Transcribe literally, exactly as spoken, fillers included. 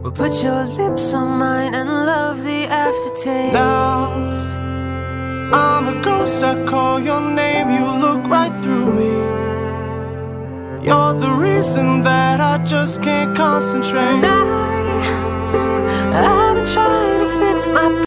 But put your lips on mine and love the aftertaste. Lost, I'm a ghost, I call your name, you look right through me. You're the reason that I just can't concentrate. And I, I've been trying to fix my